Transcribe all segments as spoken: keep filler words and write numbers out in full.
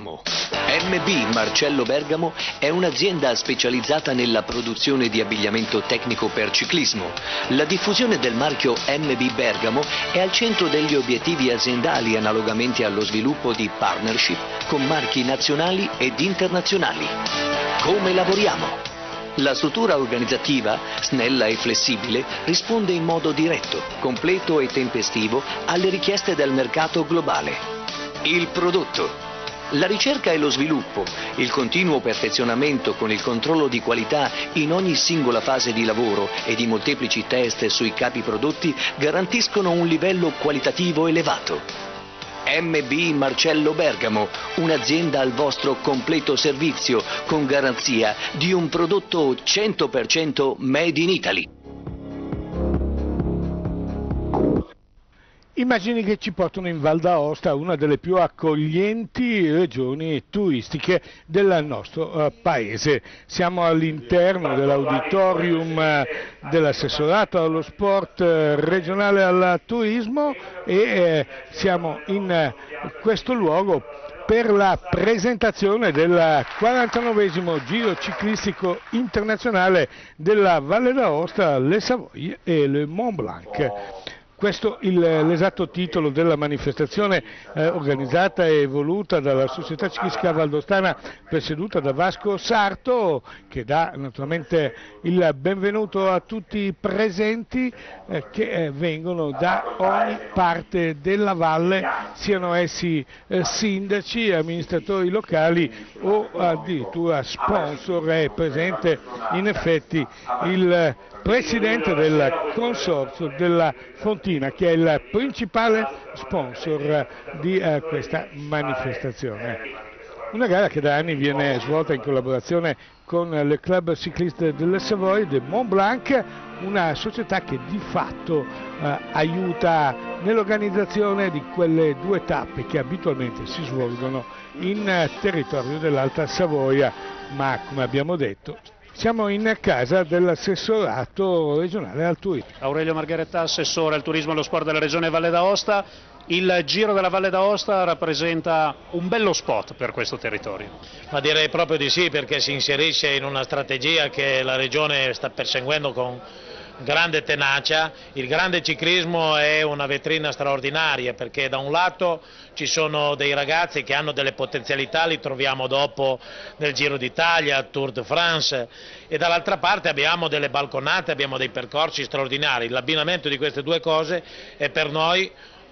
lavoriamo. M B Marcello Bergamo è un'azienda specializzata nella produzione di abbigliamento tecnico per ciclismo. La diffusione del marchio M B Bergamo è al centro degli obiettivi aziendali analogamente allo sviluppo di partnership con marchi nazionali ed internazionali. Come lavoriamo? La struttura organizzativa, snella e flessibile, risponde in modo diretto, completo e tempestivo alle richieste del mercato globale. Il prodotto. La ricerca e lo sviluppo, il continuo perfezionamento con il controllo di qualità in ogni singola fase di lavoro ed i molteplici test sui capi prodotti garantiscono un livello qualitativo elevato. M B Marcello Bergamo, un'azienda al vostro completo servizio con garanzia di un prodotto cento per cento made in Italy. Immagini che ci portano in Val d'Aosta, una delle più accoglienti regioni turistiche del nostro uh, paese. Siamo all'interno dell'auditorium uh, dell'assessorato allo sport uh, regionale al turismo e uh, siamo in uh, questo luogo per la presentazione del quarantanovesimo Giro ciclistico internazionale della Valle d'Aosta, le Savoie e le Mont Blanc. Questo è l'esatto titolo della manifestazione eh, organizzata e voluta dalla Società Ciclistica Valdostana presieduta da Vasco Sarto, che dà naturalmente il benvenuto a tutti i presenti eh, che eh, vengono da ogni parte della valle, siano essi eh, sindaci, amministratori locali o addirittura sponsor. È presente in effetti il presidente del consorzio della Fontina, che è il principale sponsor di eh, questa manifestazione. Una gara che da anni viene svolta in collaborazione con le club cycliste delle Savoie, del Mont Blanc, una società che di fatto eh, aiuta nell'organizzazione di quelle due tappe che abitualmente si svolgono in eh, territorio dell'Alta Savoia, ma come abbiamo detto siamo in casa dell'assessorato regionale al turismo. Aurelio Margheretta, assessore al turismo e allo sport della regione Valle d'Aosta. Il Giro della Valle d'Aosta rappresenta un bello spot per questo territorio. Ma direi proprio di sì, perché si inserisce in una strategia che la regione sta perseguendo con grande tenacia. Il grande ciclismo è una vetrina straordinaria, perché da un lato ci sono dei ragazzi che hanno delle potenzialità, li troviamo dopo nel Giro d'Italia, Tour de France, e dall'altra parte abbiamo delle balconate, abbiamo dei percorsi straordinari. L'abbinamento di queste due cose è per noi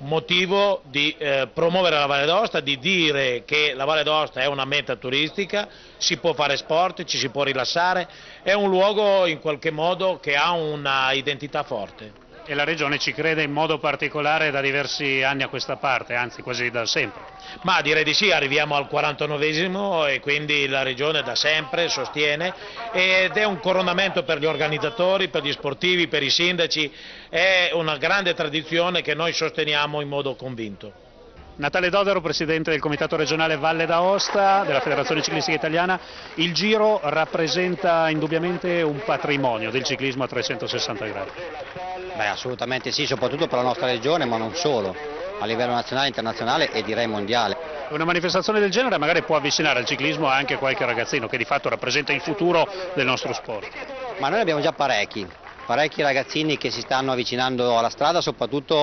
motivo di eh, promuovere la Valle d'Aosta, di dire che la Valle d'Aosta è una meta turistica, si può fare sport, ci si può rilassare, è un luogo in qualche modo che ha una identità forte. E la regione ci crede in modo particolare da diversi anni a questa parte, anzi quasi da sempre. Ma direi di sì, arriviamo al quarantanovesimo e quindi la regione da sempre sostiene, ed è un coronamento per gli organizzatori, per gli sportivi, per i sindaci, è una grande tradizione che noi sosteniamo in modo convinto. Natale Dodaro, presidente del Comitato regionale Valle d'Aosta della Federazione Ciclistica Italiana. Il Giro rappresenta indubbiamente un patrimonio del ciclismo a trecentosessanta gradi. Beh, assolutamente sì, soprattutto per la nostra regione, ma non solo, a livello nazionale, internazionale e direi mondiale. Una manifestazione del genere magari può avvicinare al ciclismo anche qualche ragazzino che di fatto rappresenta il futuro del nostro sport. Ma noi abbiamo già parecchi, parecchi ragazzini che si stanno avvicinando alla strada, soprattutto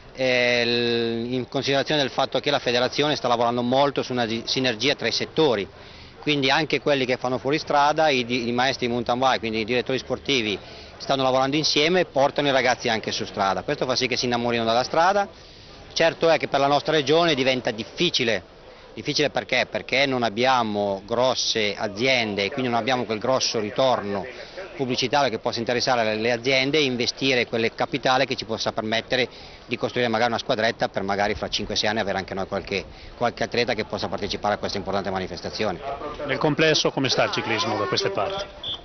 eh, in considerazione del fatto che la federazione sta lavorando molto su una sinergia tra i settori, quindi anche quelli che fanno fuoristrada, i, i maestri di mountain bike, quindi i direttori sportivi, stanno lavorando insieme e portano i ragazzi anche su strada. Questo fa sì che si innamorino della strada. Certo è che per la nostra regione diventa difficile, difficile perché? Perché non abbiamo grosse aziende e quindi non abbiamo quel grosso ritorno pubblicitario che possa interessare le aziende e investire quel capitale che ci possa permettere di costruire magari una squadretta per magari fra cinque sei anni avere anche noi qualche, qualche atleta che possa partecipare a questa importante manifestazione. Nel complesso come sta il ciclismo da queste parti?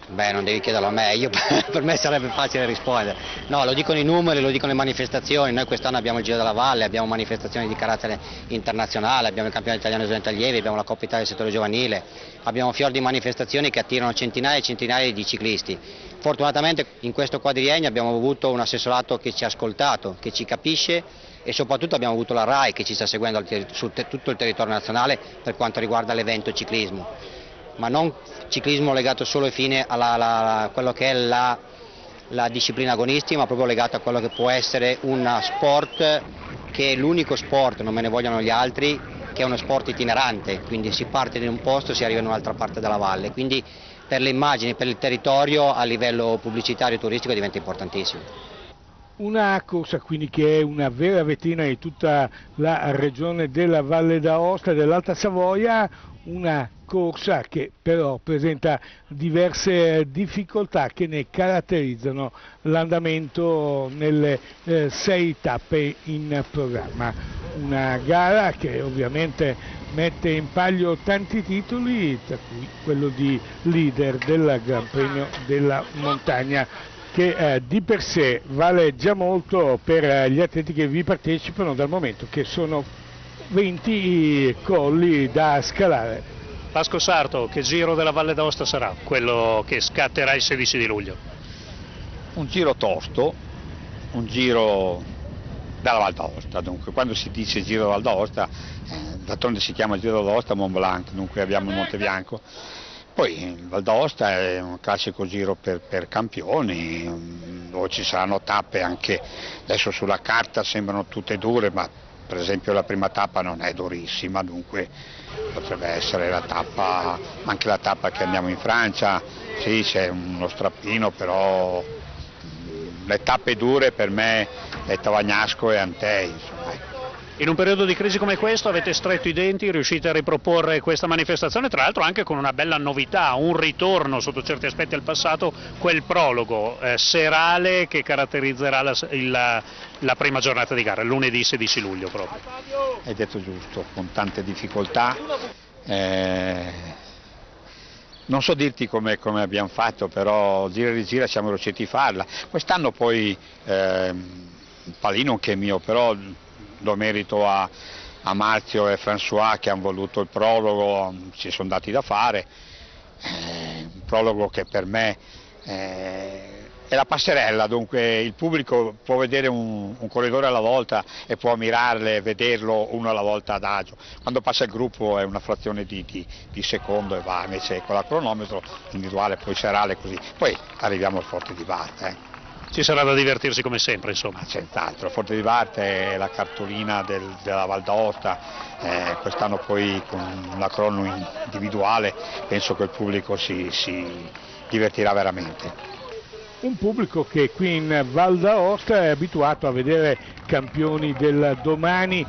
Beh, non devi chiederlo a me, io, per me sarebbe facile rispondere. No, lo dicono i numeri, lo dicono le manifestazioni. Noi quest'anno abbiamo il Giro della Valle, abbiamo manifestazioni di carattere internazionale, abbiamo il campionato italiano di studenti allievi, abbiamo la Coppa Italia del settore giovanile, abbiamo un fior di manifestazioni che attirano centinaia e centinaia di ciclisti. Fortunatamente in questo quadriennio abbiamo avuto un assessorato che ci ha ascoltato, che ci capisce, e soprattutto abbiamo avuto la RAI che ci sta seguendo su tutto il territorio nazionale per quanto riguarda l'evento ciclismo, ma non ciclismo legato solo e fine a quello che è la, la disciplina agonistica, ma proprio legato a quello che può essere uno sport che è l'unico sport, non me ne vogliono gli altri, che è uno sport itinerante, quindi si parte in un posto e si arriva in un'altra parte della valle, quindi per le immagini, per il territorio a livello pubblicitario e turistico diventa importantissimo. Una corsa quindi che è una vera vetrina di tutta la regione della Valle d'Aosta e dell'Alta Savoia, una corsa che però presenta diverse difficoltà che ne caratterizzano l'andamento nelle eh, sei tappe in programma. Una gara che ovviamente mette in palio tanti titoli, tra cui quello di leader del Gran Premio della Montagna, che eh, di per sé vale già molto per eh, gli atleti che vi partecipano, dal momento che sono venti colli da scalare. Pasco Sarto, che Giro della Valle d'Aosta sarà quello che scatterà il sedici di luglio? Un giro tosto, un giro della Val d'Aosta, dunque quando si dice Giro della Val d'Aosta, eh, d'altronde si chiama Giro d'Aosta Mont Blanc, dunque abbiamo il Monte Bianco. Poi il Val d'Aosta è un classico giro per, per campioni, dove ci saranno tappe anche, adesso sulla carta sembrano tutte dure, ma per esempio la prima tappa non è durissima, dunque potrebbe essere la tappa, anche la tappa che andiamo in Francia, sì c'è uno strappino, però le tappe dure per me è Tavagnasco e Antei, insomma. In un periodo di crisi come questo avete stretto i denti, riuscite a riproporre questa manifestazione, tra l'altro anche con una bella novità, un ritorno sotto certi aspetti al passato, quel prologo eh, serale che caratterizzerà la, il, la prima giornata di gara, lunedì sedici luglio proprio. Hai detto giusto, con tante difficoltà. Eh... Non so dirti come, come abbiamo fatto, però gira e rigira siamo riusciti a farla. Quest'anno poi eh, il palino che è mio, però do merito a, a Marzio e François che hanno voluto il prologo, ci sono dati da fare, eh, un prologo che per me eh, è la passerella, dunque il pubblico può vedere un, un corridore alla volta e può ammirarle, vederlo uno alla volta ad agio. Quando passa il gruppo è una frazione di, di, di secondo e va, invece con la cronometro individuale poi serale così. Poi arriviamo al Forte di Varte. Eh. Ci sarà da divertirsi come sempre, insomma. Senz'altro, Forte di Varte è la cartolina del, della Val d'Aosta, eh, quest'anno poi con la crono individuale penso che il pubblico si, si divertirà veramente. Un pubblico che qui in Val d'Aosta è abituato a vedere campioni del domani,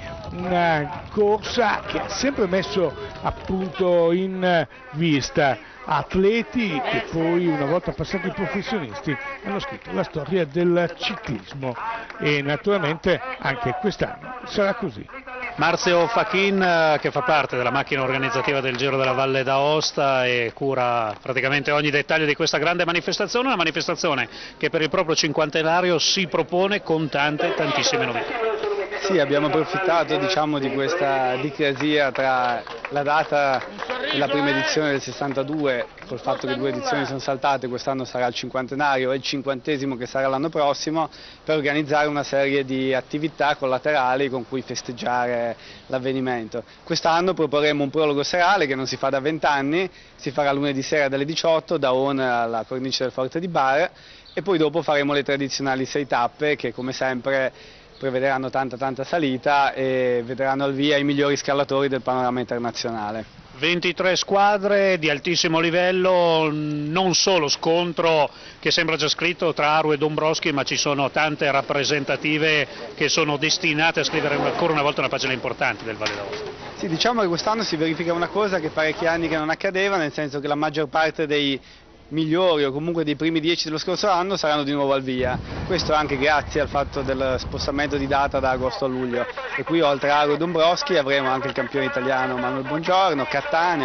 una corsa che ha sempre messo appunto in vista atleti che poi una volta passati professionisti hanno scritto la storia del ciclismo e naturalmente anche quest'anno sarà così. Marzio Fachin che fa parte della macchina organizzativa del Giro della Valle d'Aosta e cura praticamente ogni dettaglio di questa grande manifestazione, una manifestazione che per il proprio cinquantenario si propone con tante, tantissime novità. Sì, abbiamo approfittato diciamo, di questa dicrasia tra la data della prima edizione del sessantadue, col fatto che due edizioni sono saltate, quest'anno sarà il cinquantenario e il cinquantesimo che sarà l'anno prossimo, per organizzare una serie di attività collaterali con cui festeggiare l'avvenimento. Quest'anno proporremo un prologo serale che non si fa da vent'anni, si farà lunedì sera dalle diciotto da Ona alla cornice del Forte di Bar e poi dopo faremo le tradizionali sei tappe che come sempre prevederanno tanta tanta salita e vedranno al via i migliori scalatori del panorama internazionale. ventitré squadre di altissimo livello, non solo scontro che sembra già scritto tra Aru e Dombrowski, ma ci sono tante rappresentative che sono destinate a scrivere ancora una volta una pagina importante del Valle d'Aosta. Sì, diciamo che quest'anno si verifica una cosa che parecchi anni che non accadeva, nel senso che la maggior parte dei migliori o comunque dei primi dieci dello scorso anno saranno di nuovo al via. Questo anche grazie al fatto del spostamento di data da agosto a luglio e qui oltre a Aru e Dombrowski avremo anche il campione italiano Manuel Bongiorno, Cattaneo,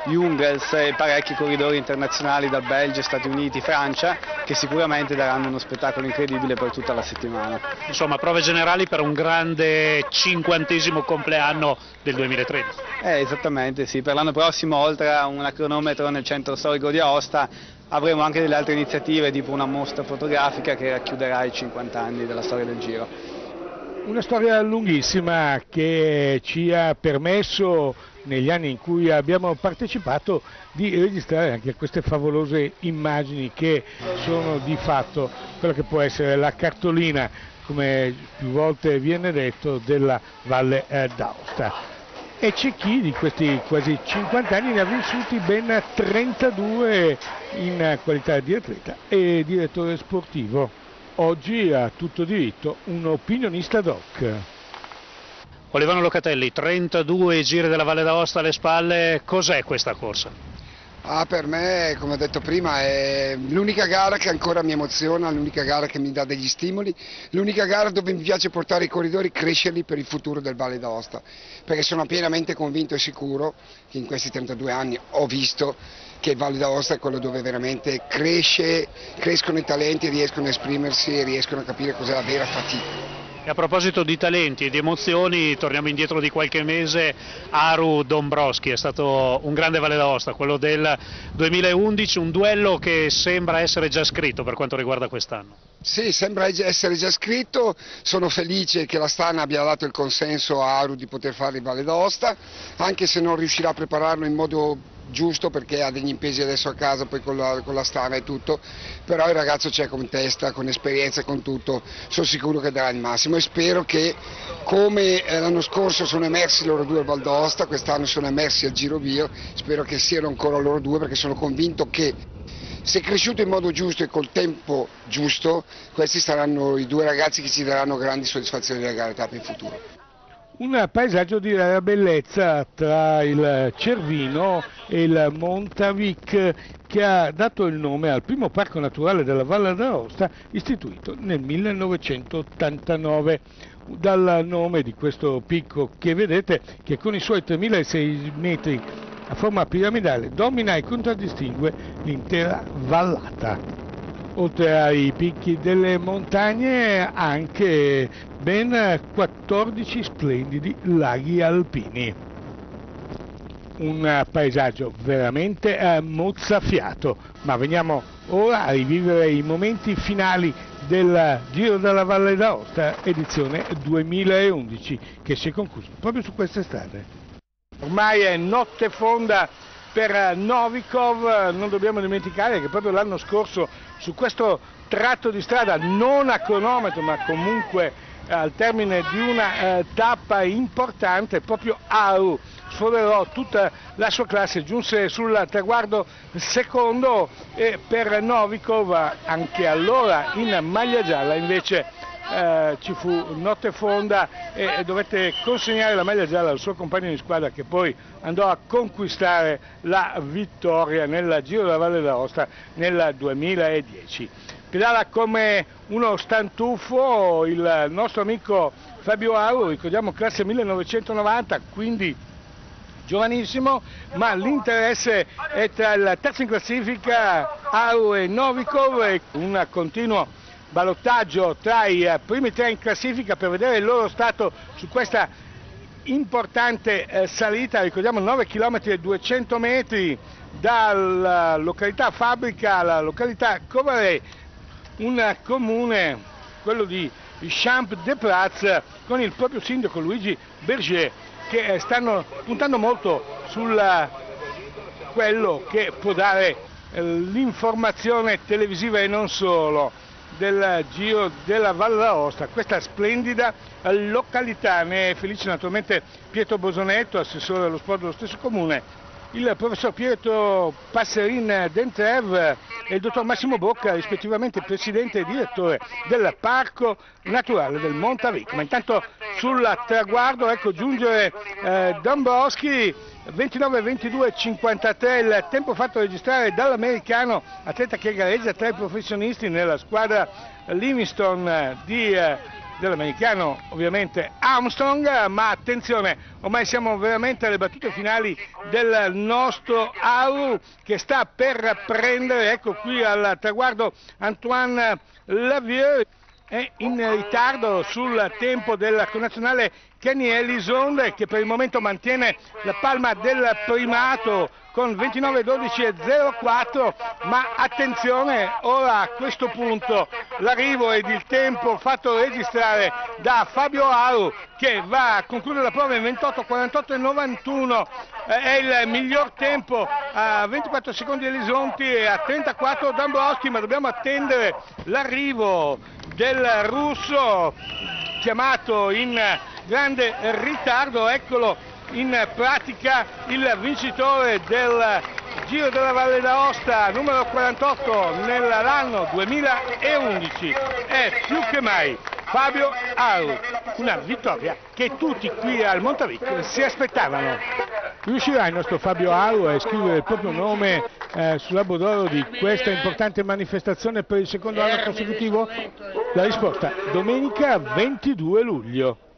Jungels e parecchi corridori internazionali da Belgio, Stati Uniti, Francia, che sicuramente daranno uno spettacolo incredibile per tutta la settimana. Insomma, prove generali per un grande cinquantesimo compleanno del duemilatredici. Eh, esattamente, sì. Per l'anno prossimo, oltre a un cronometro nel centro storico di Aosta, avremo anche delle altre iniziative, tipo una mostra fotografica che racchiuderà i cinquanta anni della storia del Giro. Una storia lunghissima che ci ha permesso, negli anni in cui abbiamo partecipato, di registrare anche queste favolose immagini che sono di fatto quella che può essere la cartolina, come più volte viene detto, della Valle d'Aosta. E c'è chi di questi quasi cinquanta anni ne ha vissuti ben trentadue in qualità di atleta e direttore sportivo. Oggi ha tutto diritto un opinionista ad hoc. Olivano Locatelli, trentadue giri della Valle d'Aosta alle spalle, cos'è questa corsa? Ah, per me, come ho detto prima, è l'unica gara che ancora mi emoziona, l'unica gara che mi dà degli stimoli, l'unica gara dove mi piace portare i corridori, crescerli per il futuro del Valle d'Aosta, perché sono pienamente convinto e sicuro che in questi trentadue anni ho visto che il Valle d'Aosta è quello dove veramente cresce, crescono i talenti, riescono a esprimersi e riescono a capire cos'è la vera fatica. E a proposito di talenti e di emozioni, torniamo indietro di qualche mese. Aru Dombrowski è stato un grande Valle d'Aosta, quello del duemilaundici, un duello che sembra essere già scritto per quanto riguarda quest'anno. Sì, sembra essere già scritto, sono felice che l'Astana abbia dato il consenso a Aru di poter fare il Valle d'Aosta, anche se non riuscirà a prepararlo in modo giusto perché ha degli impesi adesso a casa, poi con la, con la Stana e tutto, però il ragazzo c'è con testa, con esperienza e con tutto, sono sicuro che darà il massimo e spero che, come l'anno scorso sono emersi loro due al Val d'Aosta, quest'anno sono emersi al Giro Bio, spero che siano ancora loro due, perché sono convinto che se cresciuto in modo giusto e col tempo giusto, questi saranno i due ragazzi che ci daranno grandi soddisfazioni della gara tappa in futuro. Un paesaggio di rara bellezza tra il Cervino e il Montavic, che ha dato il nome al primo parco naturale della Valle d'Aosta istituito nel millenovecentottantanove, dal nome di questo picco che vedete, che con i suoi tremilasei metri a forma piramidale domina e contraddistingue l'intera vallata. Oltre ai picchi delle montagne, anche ben quattordici splendidi laghi alpini. Un paesaggio veramente eh, mozzafiato, ma veniamo ora a rivivere i momenti finali del Giro della Valle d'Aosta edizione duemilaundici, che si è concluso proprio su queste strade. Ormai è notte fonda per Novikov, non dobbiamo dimenticare che proprio l'anno scorso su questo tratto di strada, non a cronometro ma comunque al termine di una eh, tappa importante, proprio Aru sfoderò tutta la sua classe, giunse sul traguardo secondo, e per Novikov anche allora in maglia gialla invece Eh, ci fu notte fonda e, e dovette consegnare la maglia gialla al suo compagno di squadra, che poi andò a conquistare la vittoria nel Giro della Valle d'Aosta nel duemiladieci. Pedala come uno stantufo il nostro amico Fabio Aru, ricordiamo classe millenovecentonovanta, quindi giovanissimo, ma l'interesse è tra il terzo in classifica Aru e Novikov, e un continuo ballottaggio tra i primi tre in classifica per vedere il loro stato su questa importante eh, salita. Ricordiamo nove chilometri e duecento metri dalla località Fabbrica alla località Covaret, un comune, quello di Champ-de-Prats, con il proprio sindaco Luigi Berger, che stanno puntando molto su quello che può dare eh, l'informazione televisiva e non solo del Giro della Valle d'Aosta, questa splendida località. Ne è felice naturalmente Pietro Bosonetto, assessore dello sport dello stesso comune, il professor Pietro Passerin Dentrev e il dottor Massimo Bocca, rispettivamente presidente e direttore del Parco Naturale del Montavic. Ma intanto sul traguardo ecco giungere eh, Dombrowski, ventinove ventidue cinquantatré il tempo fatto registrare dall'americano, atleta che gareggia tra i professionisti nella squadra Livingston di eh, dell'americano ovviamente Armstrong, ma attenzione, ormai siamo veramente alle battute finali del nostro Aru che sta per prendere, ecco qui al traguardo Antoine Lavieux, è in ritardo sul tempo del connazionale Kenny Ellison che per il momento mantiene la palma del primato con ventinove dodici e zero quattro, ma attenzione, ora a questo punto l'arrivo ed il tempo fatto registrare da Fabio Aru che va a concludere la prova in ventotto quarantotto e novantuno, eh, è il miglior tempo a ventiquattro secondi Elisonti e a trentaquattro Dombrowski, ma dobbiamo attendere l'arrivo del russo chiamato in grande ritardo. Eccolo in pratica il vincitore del Giro della Valle d'Aosta numero quarantotto nell'anno duemilaundici, è più che mai Fabio Aru, una vittoria che tutti qui al Montavic si aspettavano. Riuscirà il nostro Fabio Aru a scrivere il proprio nome eh, sull'albo d'oro di questa importante manifestazione per il secondo anno consecutivo? La risposta domenica ventidue luglio.